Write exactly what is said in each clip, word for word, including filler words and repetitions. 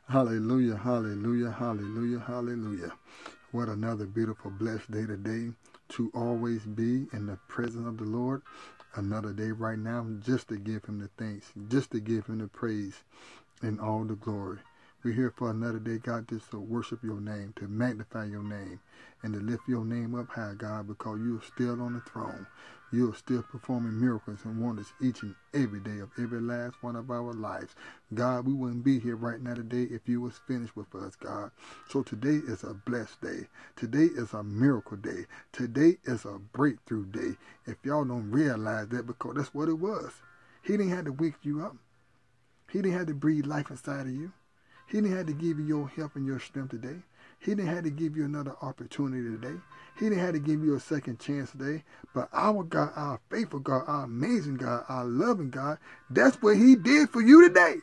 Hallelujah, hallelujah, hallelujah, hallelujah. What another beautiful, blessed day today to always be in the presence of the Lord. Another day right now just to give him the thanks, just to give him the praise and all the glory. We're here for another day, God, just to worship your name, to magnify your name, and to lift your name up high, God, because you're still on the throne. You're still performing miracles and wonders each and every day of every last one of our lives. God, we wouldn't be here right now today if you was finished with us, God. So today is a blessed day. Today is a miracle day. Today is a breakthrough day. If y'all don't realize that, because that's what it was. He didn't have to wake you up. He didn't have to breathe life inside of you. He didn't have to give you your help and your strength today. He didn't have to give you another opportunity today. He didn't have to give you a second chance today. But our God, our faithful God, our amazing God, our loving God, that's what he did for you today.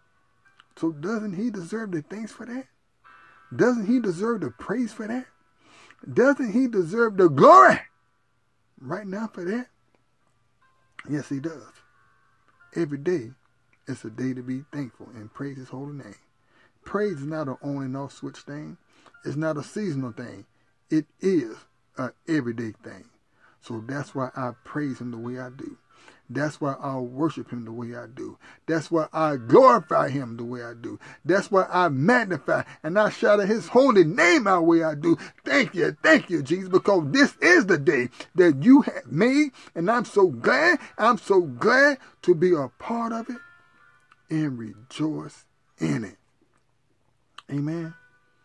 So doesn't he deserve the thanks for that? Doesn't he deserve the praise for that? Doesn't he deserve the glory right now for that? Yes, he does. Every day is a day to be thankful and praise his holy name. Praise is not an on and off switch thing. It's not a seasonal thing. It is an everyday thing. So that's why I praise him the way I do. That's why I worship him the way I do. That's why I glorify him the way I do. That's why I magnify and I shout at his holy name out the way I do. Thank you, thank you, Jesus, because this is the day that you have made, and I'm so glad, I'm so glad to be a part of it and rejoice in it. Amen.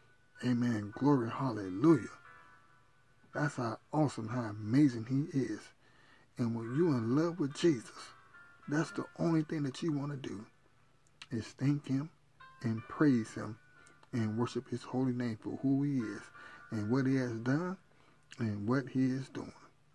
Amen. Glory. Hallelujah. That's how awesome, how amazing he is. And when you're in love with Jesus, that's the only thing that you want to do is thank him and praise him and worship his holy name for who he is and what he has done and what he is doing.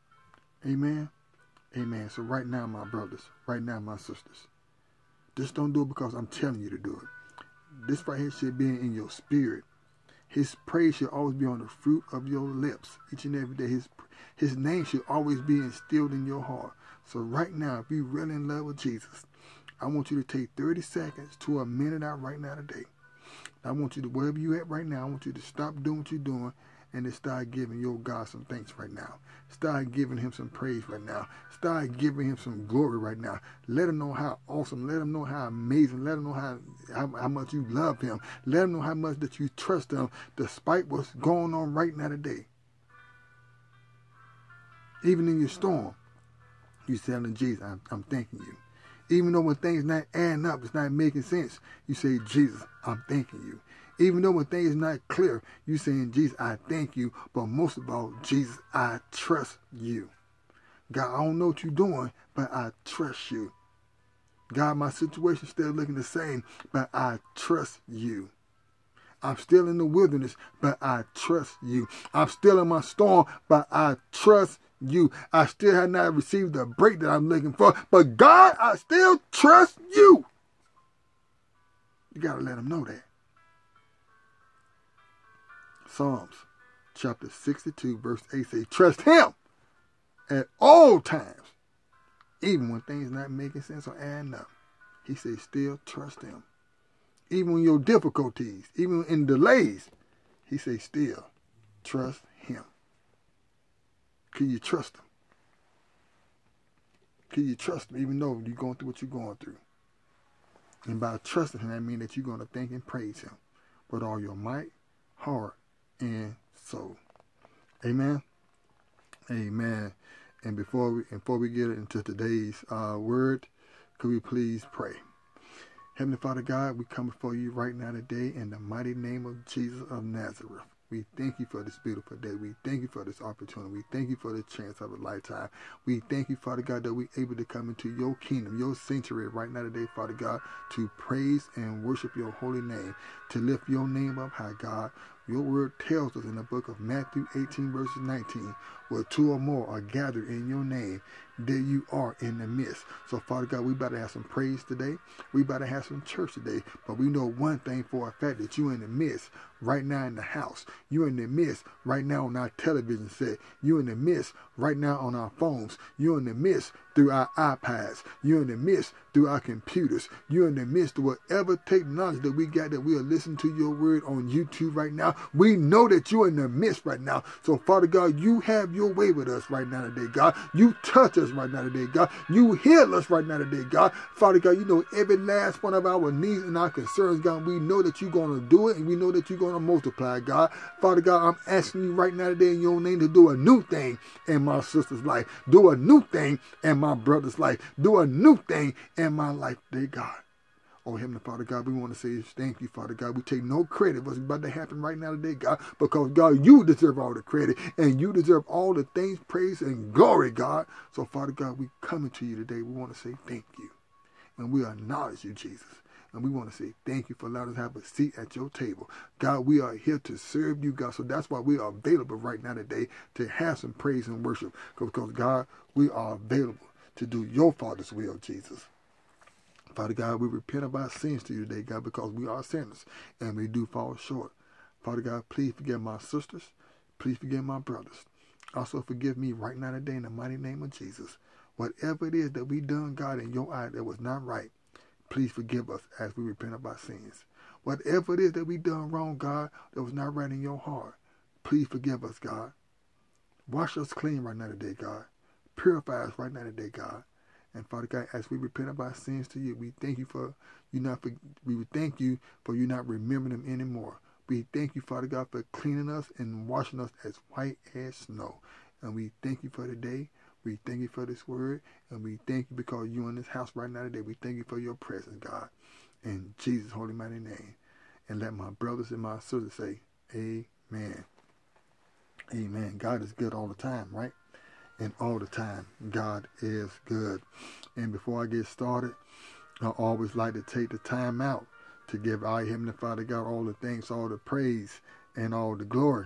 Amen. Amen. So right now, my brothers, right now, my sisters, just don't do it because I'm telling you to do it. This right here should be in your spirit. His praise should always be on the fruit of your lips. Each and every day, his his name should always be instilled in your heart. So right now, if you're really in love with Jesus, I want you to take thirty seconds to a minute out right now today. I want you to, wherever you're at right now, I want you to stop doing what you're doing and to start giving your God some thanks right now. Start giving him some praise right now. Start giving him some glory right now. Let him know how awesome. Let him know how amazing. Let him know how, how, how much you love him. Let him know how much that you trust him despite what's going on right now today. Even in your storm, you say to Jesus, I'm, I'm thanking you. Even though when things not adding up, it's not making sense, you say, Jesus, I'm thanking you. Even though when things is not clear, you saying, Jesus, I thank you. But most of all, Jesus, I trust you. God, I don't know what you're doing, but I trust you. God, my situation still looking the same, but I trust you. I'm still in the wilderness, but I trust you. I'm still in my storm, but I trust you. I still have not received the break that I'm looking for, but God, I still trust you. You got to let him know that. Psalms chapter sixty-two, verse eight says, trust him at all times, even when things not making sense or adding up. He says, still trust him. Even in your difficulties, even in delays, he says, still trust him. Can you trust him? Can you trust him even though you're going through what you're going through? And by trusting him, that means that you're going to thank and praise him with all your might, heart, and soul. Amen. Amen. And before we before we get into today's uh, word, could we please pray? Heavenly Father God, we come before you right now today in the mighty name of Jesus of Nazareth. We thank you for this beautiful day. We thank you for this opportunity. We thank you for the chance of a lifetime. We thank you, Father God, that we're able to come into your kingdom, your sanctuary right now today, Father God, to praise and worship your holy name, to lift your name up high, God. Your word tells us in the book of Matthew eighteen, verses nineteen, where two or more are gathered in your name, there you are in the midst. So, Father God, we better have some praise today. We better have some church today. But we know one thing for a fact, that you're in the midst right now in the house. You're in the midst right now on our television set. You're in the midst right now on our phones. You're in the midst through our iPads. You're in the midst through our computers. You're in the midst of whatever technology that we got that we are listening to your word on YouTube right now. We know that you're in the midst right now. So, Father God, you have your way with us right now today, God. You touch us right now today, God. You heal us right now today, God. Father God, you know every last one of our needs and our concerns, God. We know that you're going to do it, and we know that you're going to multiply, God. Father God, I'm asking you right now today in your name to do a new thing in my sister's life. Do a new thing in my brother's life. Do a new thing in my life today, God. Oh, Heavenly Father God, we want to say thank you, Father God. We take no credit for what's about to happen right now today, God, because, God, you deserve all the credit, and you deserve all the things, praise, and glory, God. So, Father God, we coming to you today. We want to say thank you, and we acknowledge you, Jesus. And we want to say thank you for allowing us to have a seat at your table. God, we are here to serve you, God. So that's why we are available right now today to have some praise and worship. Because, God, we are available to do your Father's will, Jesus. Father God, we repent of our sins to you today, God, because we are sinners and we do fall short. Father God, please forgive my sisters. Please forgive my brothers. Also forgive me right now today in the mighty name of Jesus. Whatever it is that we done, God, in your eye that was not right, please forgive us as we repent of our sins. Whatever it is that we done wrong, God, that was not right in your heart, please forgive us, God. Wash us clean right now today, God. Purify us right now today, God. And Father God, as we repent of our sins to you, we thank you for you not for, we would thank you for you not remembering them anymore. We thank you, Father God, for cleaning us and washing us as white as snow. And we thank you for today. We thank you for this word. And we thank you because you're in this house right now today. We thank you for your presence, God. In Jesus' holy mighty name. And let my brothers and my sisters say, amen. Amen. God is good all the time, right? And all the time, God is good. And before I get started, I always like to take the time out to give our Heavenly Father God all the thanks, all the praise, and all the glory.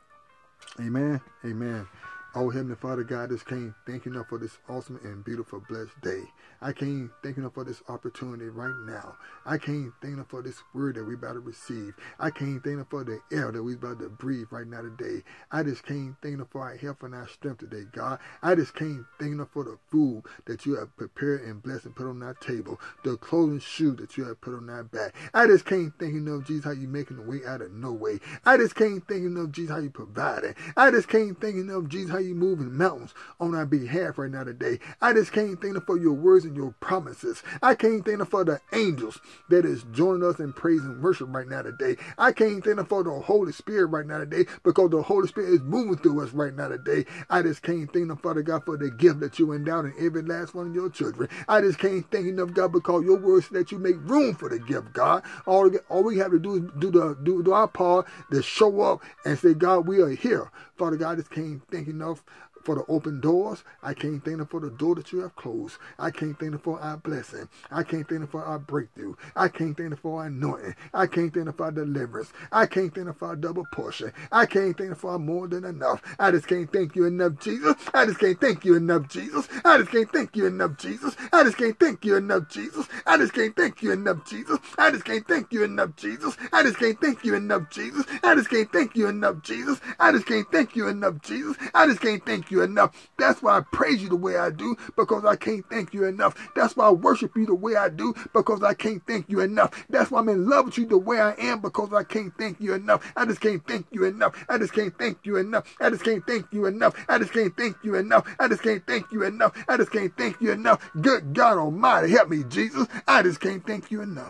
Amen. Amen. Oh, Heavenly Father God, I just can't thank you enough for this awesome and beautiful blessed day. I can't thank you enough for this opportunity right now. I can't thank you enough for this word that we're about to receive. I can't thank you enough for the air that we're about to breathe right now today. I just can't thank you enough for our health and our strength today, God. I just can't thank you enough for the food that you have prepared and blessed and put on our table. The clothing shoes that you have put on our back. I just can't thank you enough, Jesus, how you making a way out of no way. I just can't thank you enough, Jesus, how you providing. I just can't thank you enough, Jesus, how you moving mountains on our behalf right now today. I just can't thank you for your words and your promises. I can't thank you for the angels that is joining us in praise and worship right now today. I can't thank you for the Holy Spirit right now today because the Holy Spirit is moving through us right now today. I just can't thank you, Father God, for the gift that you endowed in every last one of your children. I just can't thank you enough, God, because your word says that you make room for the gift, God. All, all we have to do is do, the, do, do our part to show up and say, God, we are here. Father God, I just can't thank you enough for the open doors. I can't thank you for the door that you have closed. I can't thank you for our blessing. I can't thank you for our breakthrough. I can't thank you for our anointing. I can't thank you for our deliverance. I can't thank you for our double portion. I can't thank you for our more than enough. I just can't thank you enough, Jesus. I just can't thank you enough, Jesus. I just can't thank you enough, Jesus. I just can't thank you enough, Jesus. I just can't thank you enough, Jesus. I just can't thank you enough, Jesus. I just can't thank you enough, Jesus. I just can't thank you enough, Jesus. I just can't thank you enough, Jesus. I just can't thank you enough. That's why I praise you the way I do, because I can't thank you enough. That's why I worship you the way I do, because I can't thank you enough. That's why I'm in love with you the way I am, because I can't thank you enough. I just can't thank you enough. I just can't thank you enough. I just can't thank you enough. I just can't thank you enough. I just can't thank you enough. I just can't thank you enough. Good God Almighty, help me, Jesus. I just can't thank you enough.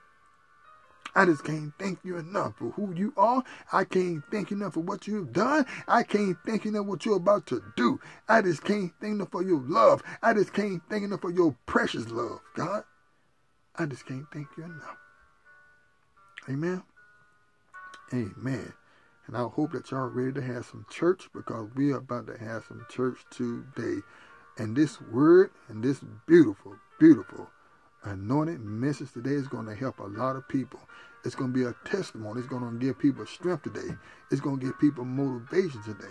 I just can't thank you enough for who you are. I can't thank you enough for what you've done. I can't thank you enough for what you're about to do. I just can't thank you enough for your love. I just can't thank you enough for your precious love, God. I just can't thank you enough. Amen. Amen. And I hope that y'all ready to have some church, because we are about to have some church today. And this word and this beautiful, beautiful anointed message today is going to help a lot of people. It's going to be a testimony. It's going to give people strength today. It's going to give people motivation today.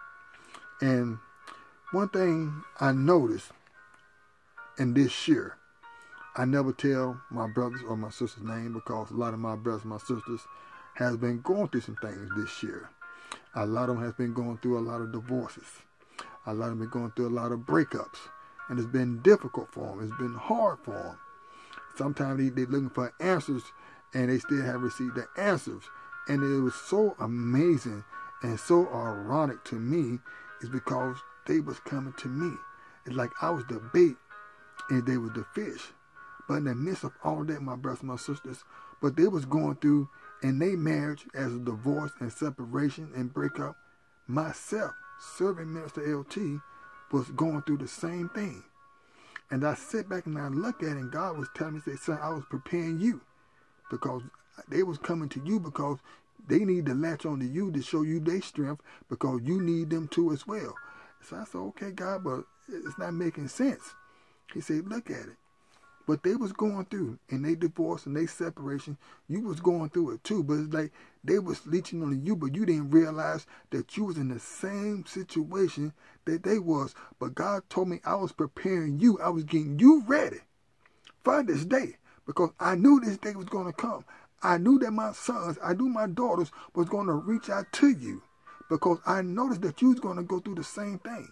And one thing I noticed in this year, I never tell my brothers or my sisters' name, because a lot of my brothers and my sisters has been going through some things this year. A lot of them has been going through a lot of divorces. A lot of them been going through a lot of breakups. And it's been difficult for them. It's been hard for them. Sometimes they, they're looking for answers and they still haven't received the answers. And it was so amazing and so ironic to me is because they was coming to me. It's like I was the bait and they were the fish. But in the midst of all that, my brothers and my sisters, but they was going through in their marriage as a divorce and separation and breakup, myself, serving Minister L T, was going through the same thing. And I sit back and I look at it, and God was telling me, say, son, I was preparing you because they was coming to you because they need to latch on to you to show you their strength because you need them too as well. So I said, okay, God, but it's not making sense. He said, look at it. But they was going through, and they divorce and they separation, you was going through it too. But it's like they was leeching on you, but you didn't realize that you was in the same situation that they was. But God told me I was preparing you. I was getting you ready for this day because I knew this day was going to come. I knew that my sons, I knew my daughters was going to reach out to you because I noticed that you was going to go through the same thing.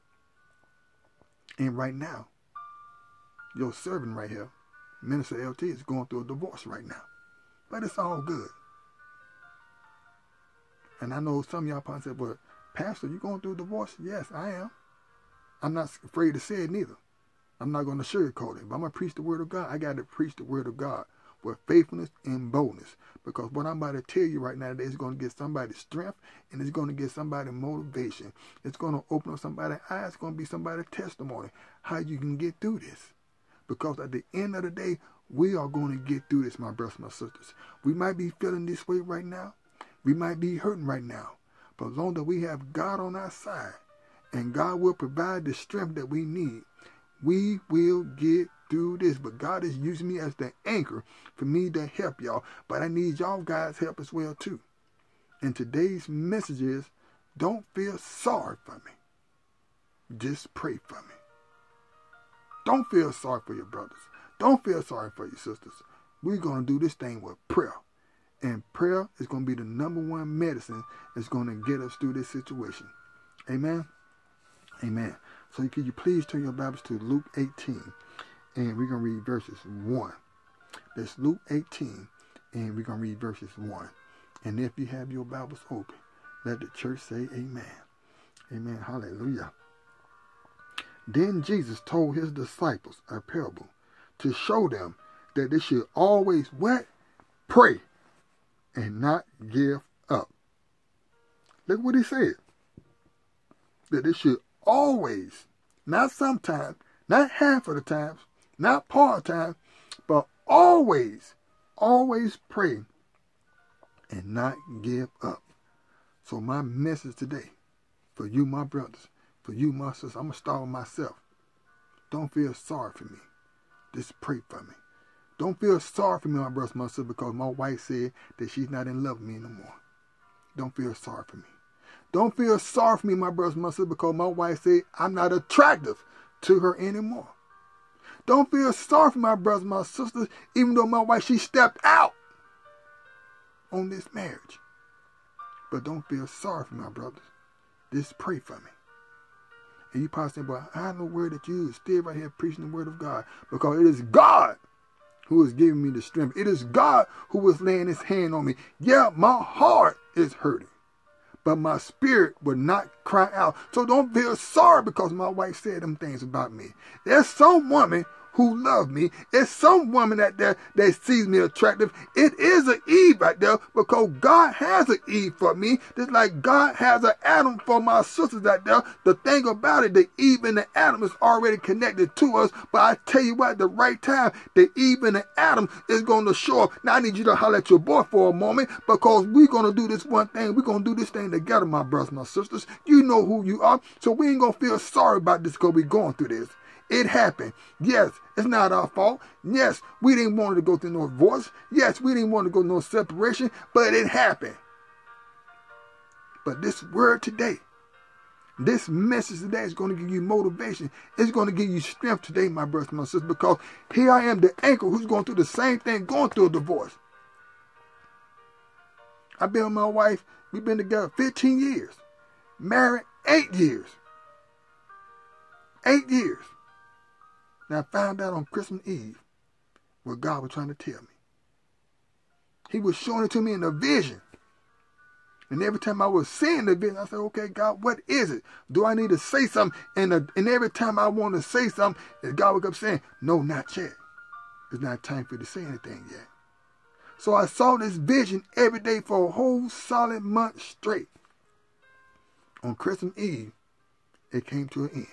And right now, your servant right here, Minister L T, is going through a divorce right now. But it's all good. And I know some of y'all probably said, well, Pastor, you going through a divorce? Yes, I am. I'm not afraid to say it neither. I'm not going to sugarcoat it. But I'm going to preach the word of God. I got to preach the word of God with faithfulness and boldness. Because what I'm about to tell you right now today is going to get somebody strength and it's going to get somebody motivation. It's going to open up somebody's eyes. It's going to be somebody's testimony how you can get through this. Because at the end of the day, we are going to get through this, my brothers and my sisters. We might be feeling this way right now. We might be hurting right now. But as long as we have God on our side and God will provide the strength that we need, we will get through this. But God is using me as the anchor for me to help y'all. But I need y'all guys' help as well too. And today's message is, don't feel sorry for me. Just pray for me. Don't feel sorry for your brothers. Don't feel sorry for your sisters. We're going to do this thing with prayer. And prayer is going to be the number one medicine that's going to get us through this situation. Amen? Amen. So could you please turn your Bibles to Luke eighteen. And we're going to read verses one. That's Luke eighteen. And we're going to read verses one. And if you have your Bibles open, let the church say amen. Amen. Hallelujah. Then Jesus told his disciples a parable to show them that they should always what? Pray and not give up. Look what he said. That they should always, not sometimes, not half of the times, not part of the time, but always, always pray and not give up. So my message today for you, my brothers, for you, my sisters, I'm going to start with myself. Don't feel sorry for me. Just pray for me. Don't feel sorry for me, my brothers, my sisters, because my wife said that she's not in love with me anymore. Don't feel sorry for me. Don't feel sorry for me, my brothers, my sisters, because my wife said I'm not attractive to her anymore. Don't feel sorry for my brothers, my sisters, even though my wife, she stepped out on this marriage. But don't feel sorry for my brothers. Just pray for me. And you probably say, well, I know word that you still right here preaching the word of God. Because it is God who is giving me the strength. It is God who is laying his hand on me. Yeah, my heart is hurting. But my spirit will not cry out. So don't feel sorry because my wife said them things about me. There's some woman who love me. It's some woman out there that sees me attractive. It is an Eve out there because God has an Eve for me. Just like God has an Adam for my sisters out there. The thing about it, the Eve and the Adam is already connected to us. But I tell you what, at the right time, the Eve and the Adam is going to show up. Now I need you to holler at your boy for a moment because we're going to do this one thing. We're going to do this thing together, my brothers, my sisters. You know who you are. So we ain't going to feel sorry about this because we're going through this. It happened. Yes, it's not our fault. Yes, we didn't want to go through no divorce. Yes, we didn't want to go no separation, but it happened. But this word today, this message today is going to give you motivation. It's going to give you strength today, my brothers and my sisters, because here I am, the anchor who's going through the same thing, going through a divorce. I've been with my wife. We've been together fifteen years. Married eight years. Eight years. Now, I found out on Christmas Eve what God was trying to tell me. He was showing it to me in a vision. And every time I was seeing the vision, I said, okay, God, what is it? Do I need to say something? And, uh, and every time I want to say something, God would keep saying, no, not yet. It's not time for you to say anything yet. So I saw this vision every day for a whole solid month straight. On Christmas Eve, it came to an end.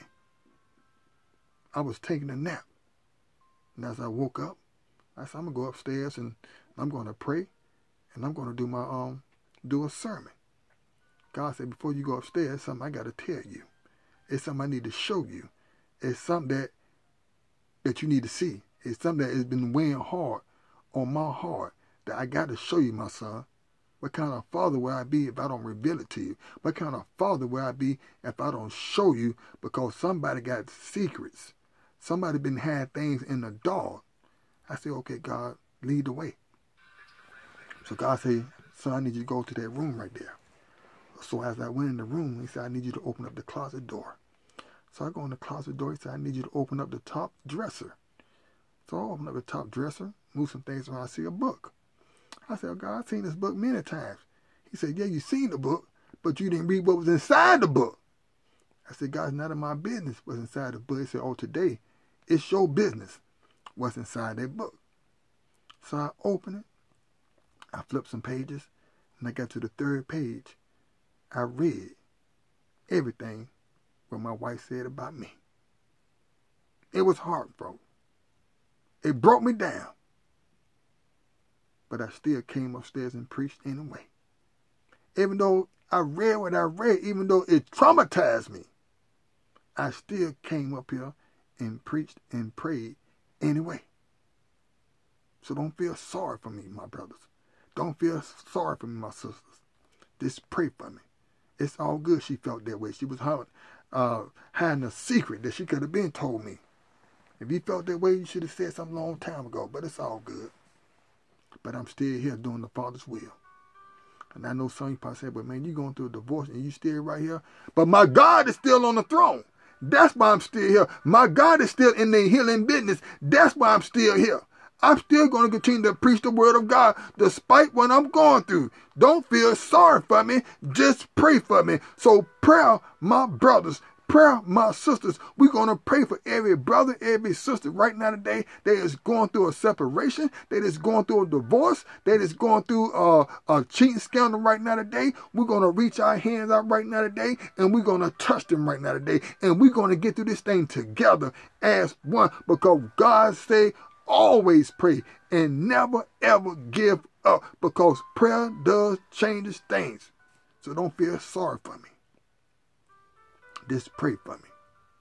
I was taking a nap. And as I woke up, I said, I'm going to go upstairs and I'm going to pray. And I'm going to do my um do a sermon. God said, before you go upstairs, it's something I got to tell you. It's something I need to show you. It's something that, that you need to see. It's something that has been weighing hard on my heart that I got to show you, my son. What kind of father will I be if I don't reveal it to you? What kind of father will I be if I don't show you? Because somebody got secrets. Somebody been had things in the dark. I said, okay, God, lead the way. So God said, son, I need you to go to that room right there. So as I went in the room, he said, I need you to open up the closet door. So I go in the closet door. He said, I need you to open up the top dresser. So I open up the top dresser, move some things around, I see a book. I said, oh, God, I've seen this book many times. He said, yeah, you seen the book, but you didn't read what was inside the book. I said, God, it's none of my business what's inside the book. He said, oh, today, it's your business what's inside that book. So I opened it. I flipped some pages, and I got to the third page. I read everything what my wife said about me. It was heartbroken. It broke me down. But I still came upstairs and preached anyway. Even though I read what I read, even though it traumatized me, I still came up here and preached and prayed anyway. So don't feel sorry for me, my brothers. Don't feel sorry for me, my sisters. Just pray for me. It's all good she felt that way. She was uh, hiding a secret that she could have been told me. If you felt that way, you should have said something a long time ago. But it's all good. But I'm still here doing the Father's will. And I know some of you probably say, but man, you're going through a divorce and you still right here. But my God is still on the throne. That's why I'm still here. My God is still in the healing business. That's why I'm still here. I'm still going to continue to preach the word of God despite what I'm going through. Don't feel sorry for me. Just pray for me. So prayer, my brothers, prayer, my sisters, we're going to pray for every brother, every sister right now today that is going through a separation, that is going through a divorce, that is going through a, a cheating scandal right now today. We're going to reach our hands out right now today, and we're going to touch them right now today. And we're going to get through this thing together as one, because God said, always pray and never ever give up, because prayer does change things. So don't feel sorry for me. Just pray for me.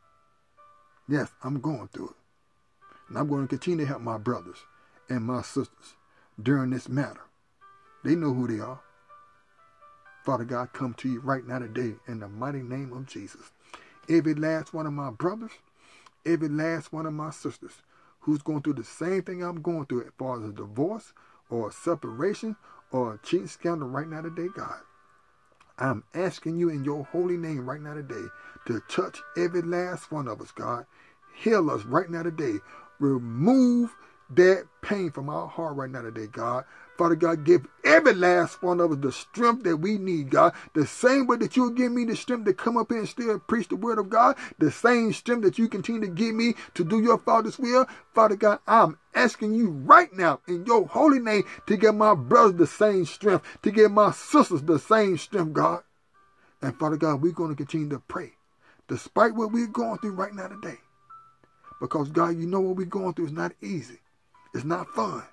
Yes, I'm going through it. And I'm going to continue to help my brothers and my sisters during this matter. They know who they are. Father God, come to you right now today in the mighty name of Jesus. Every last one of my brothers, every last one of my sisters who's going through the same thing I'm going through as far as a divorce or a separation or a cheating scandal right now today, God. I'm asking you in your holy name right now today to touch every last one of us, God. Heal us right now today. Remove that pain from our heart right now today, God. Father God, give every last one of us the strength that we need, God. The same way that you'll give me the strength to come up here and still preach the word of God, the same strength that you continue to give me to do your Father's will. Father God, I'm asking you right now in your holy name to give my brothers the same strength, to give my sisters the same strength, God. And Father God, we're going to continue to pray despite what we're going through right now today. Because God, you know what we're going through is not easy. It's not fun.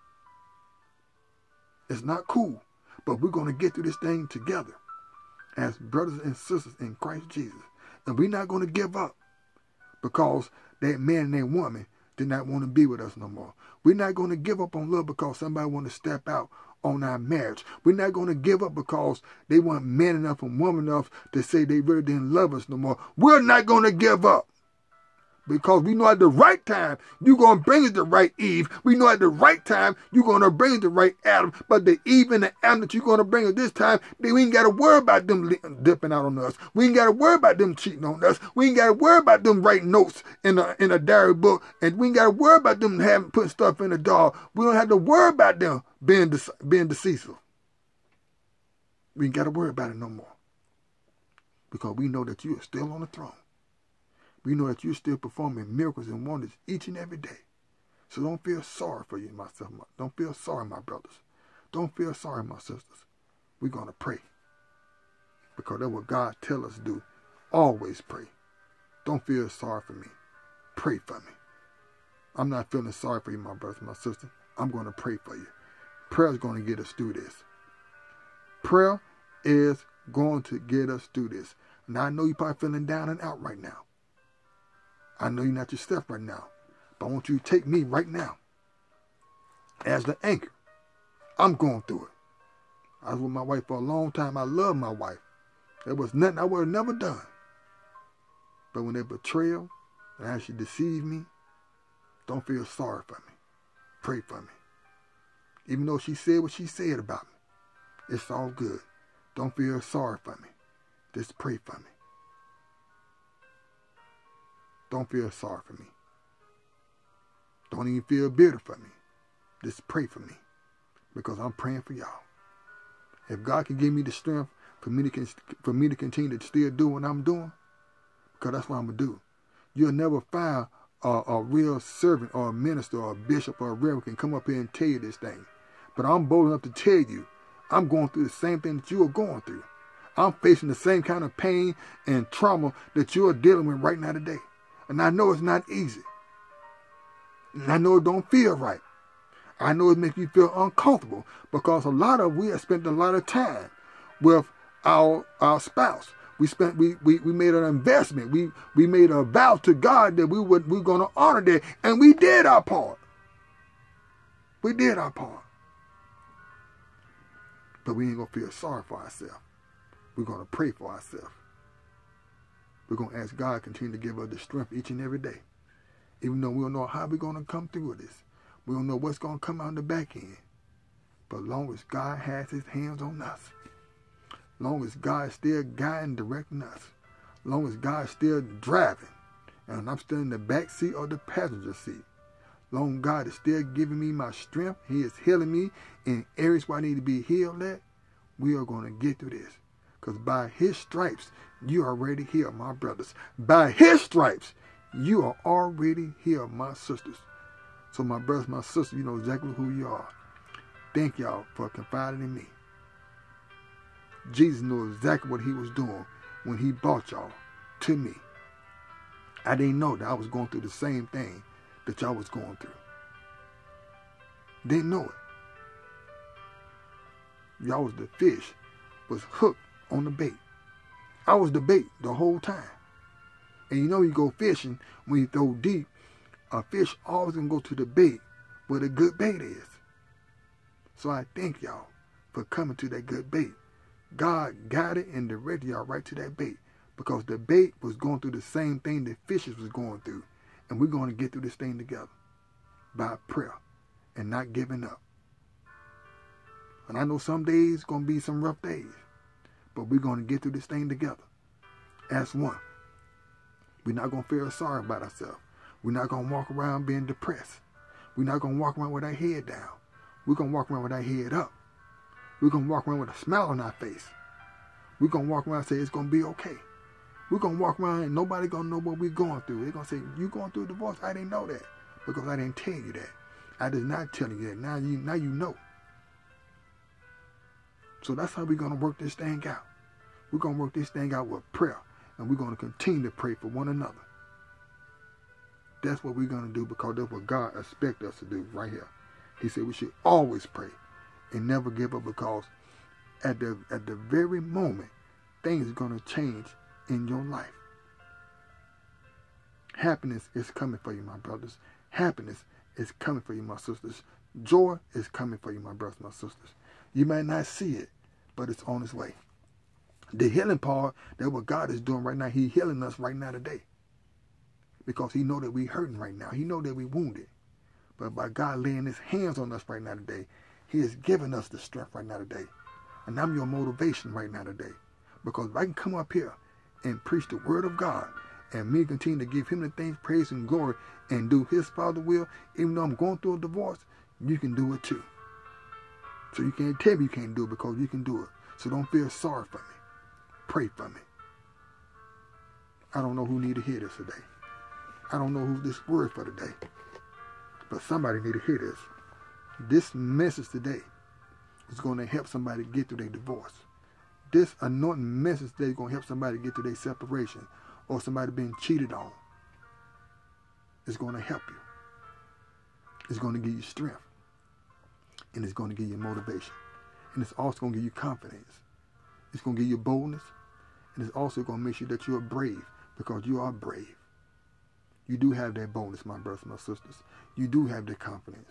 It's not cool, but we're going to get through this thing together as brothers and sisters in Christ Jesus. And we're not going to give up because that man and that woman did not want to be with us no more. We're not going to give up on love because somebody want to step out on our marriage. We're not going to give up because they weren't man enough and woman enough to say they really didn't love us no more. We're not going to give up Because we know at the right time, you're going to bring us the right Eve. We know at the right time, you're going to bring us the right Adam. But the Eve and the Adam that you're going to bring us this time, they, we ain't got to worry about them dipping out on us. We ain't got to worry about them cheating on us. We ain't got to worry about them writing notes in a, in a diary book. And we ain't got to worry about them having putting stuff in the jar. We don't have to worry about them being, de being deceitful. We ain't got to worry about it no more. Because we know that you are still on the throne. We know that you're still performing miracles and wonders each and every day. So don't feel sorry for you, myself. Don't feel sorry, my brothers. Don't feel sorry, my sisters. We're going to pray. Because that's what God tells us to do. Always pray. Don't feel sorry for me. Pray for me. I'm not feeling sorry for you, my brothers and my sisters. I'm going to pray for you. Prayer is going to get us through this. Prayer is going to get us through this. Now, I know you're probably feeling down and out right now. I know you're not yourself right now, but I want you to take me right now as the anchor. I'm going through it. I was with my wife for a long time. I love my wife. There was nothing I would have never done. But when they betrayal and how she deceived me, don't feel sorry for me. Pray for me. Even though she said what she said about me, it's all good. Don't feel sorry for me. Just pray for me. Don't feel sorry for me. Don't even feel bitter for me. Just pray for me. Because I'm praying for y'all. If God can give me the strength for me to, for me to continue to still do what I'm doing, because that's what I'm going to do. You'll never find a, a real servant or a minister or a bishop or a reverend can come up here and tell you this thing. But I'm bold enough to tell you, I'm going through the same thing that you are going through. I'm facing the same kind of pain and trauma that you are dealing with right now today. And I know it's not easy. And I know it don't feel right. I know it makes you feel uncomfortable because a lot of we have spent a lot of time with our our spouse. We spent we we, we made an investment. We we made a vow to God that we would we're gonna honor that. And we did our part. We did our part. But we ain't gonna feel sorry for ourselves. We're gonna pray for ourselves. We're going to ask God to continue to give us the strength each and every day. Even though we don't know how we're going to come through with this. We don't know what's going to come out on the back end. But as long as God has his hands on us, long as God is still guiding and directing us, long as God is still driving, and I'm still in the back seat or the passenger seat, long as God is still giving me my strength, he is healing me in areas where I need to be healed at, we are going to get through this. Because by his stripes, you are already healed, my brothers. By his stripes, you are already healed, my sisters. So my brothers, my sisters, you know exactly who you are. Thank y'all for confiding in me. Jesus knew exactly what he was doing when he brought y'all to me. I didn't know that I was going through the same thing that y'all was going through. Didn't know it. Y'all was the fish, was hooked on the bait. I was the bait the whole time. And you know you go fishing, when you throw deep, a fish always gonna go to the bait where the good bait is. So I thank y'all for coming to that good bait. God guided and directed y'all right to that bait. Because the bait was going through the same thing the fishes was going through. And we're going to get through this thing together. By prayer. And not giving up. And I know some days going to be some rough days. But we're going to get through this thing together. As one. We're not going to feel sorry about ourselves. We're not going to walk around being depressed. We're not going to walk around with our head down. We're going to walk around with our head up. We're going to walk around with a smile on our face. We're going to walk around and say it's going to be okay. We're going to walk around and nobody going to know what we're going through. They're going to say, you going through a divorce? I didn't know that. Because I didn't tell you that. I did not tell you that. Now you, now you know. So that's how we're going to work this thing out. We're going to work this thing out with prayer. And we're going to continue to pray for one another. That's what we're going to do because that's what God expects us to do right here. He said we should always pray and never give up because at the, at the very moment, things are going to change in your life. Happiness is coming for you, my brothers. Happiness is coming for you, my sisters. Joy is coming for you, my brothers, my sisters. You might not see it, but it's on its way. The healing part, that's what God is doing right now. He's healing us right now today. because he know that we hurting right now. He know that we wounded. But by God laying his hands on us right now today, he is giving us the strength right now today. And I'm your motivation right now today. Because if I can come up here and preach the word of God, and me continue to give him the things, praise and glory, and do his Father will, even though I'm going through a divorce, you can do it too. So you can't tell me you can't do it, because you can do it. So don't feel sorry for me. Pray for me. I don't know who need to hear this today. I don't know who this word for today. But somebody need to hear this. This message today is going to help somebody get through their divorce. This anointing message today is going to help somebody get through their separation, or somebody being cheated on. It's going to help you. It's going to give you strength. And it's going to give you motivation. And it's also going to give you confidence. It's going to give you boldness. And it's also going to make sure that you are brave, because you are brave. You do have that boldness, my brothers and my sisters. You do have that confidence.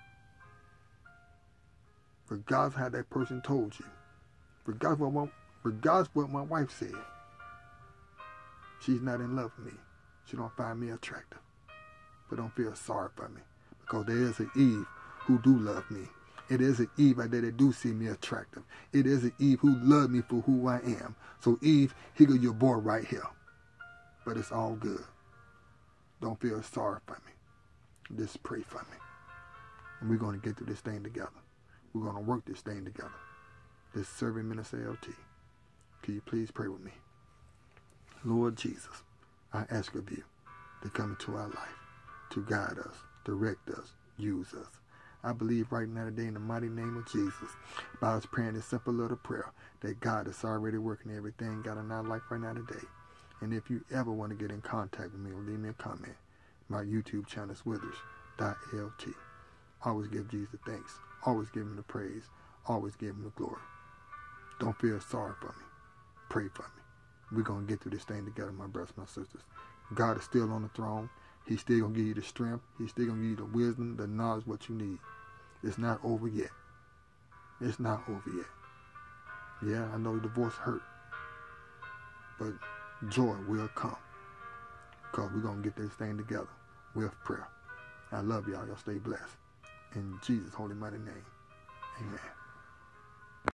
Regardless of how that person told you. Regardless of what, regardless of what my wife said. She's not in love with me. She don't find me attractive. But don't feel sorry for me. Because there is an Eve who do love me. It is an Eve out there that do see me attractive. It is an Eve who love me for who I am. So Eve, here go your boy right here. But it's all good. Don't feel sorry for me. Just pray for me. And we're going to get through this thing together. We're going to work this thing together. This serving minister L T. Can you please pray with me? Lord Jesus, I ask of you to come into our life, to guide us, direct us, use us. I believe right now today in the mighty name of Jesus, by us praying this simple little prayer, that God is already working everything God in our life right now today. And if you ever want to get in contact with me or leave me a comment, my YouTube channel is withers dot L T. Always give Jesus the thanks. Always give him the praise. Always give him the glory. Don't feel sorry for me. Pray for me. We're going to get through this thing together, my brothers and my sisters. God is still on the throne. He's still going to give you the strength. He's still going to give you the wisdom, the knowledge, what you need. It's not over yet. It's not over yet. Yeah, I know divorce hurt. But joy will come. Because we're going to get this thing together with prayer. I love y'all. Y'all stay blessed. In Jesus' holy mighty name. Amen.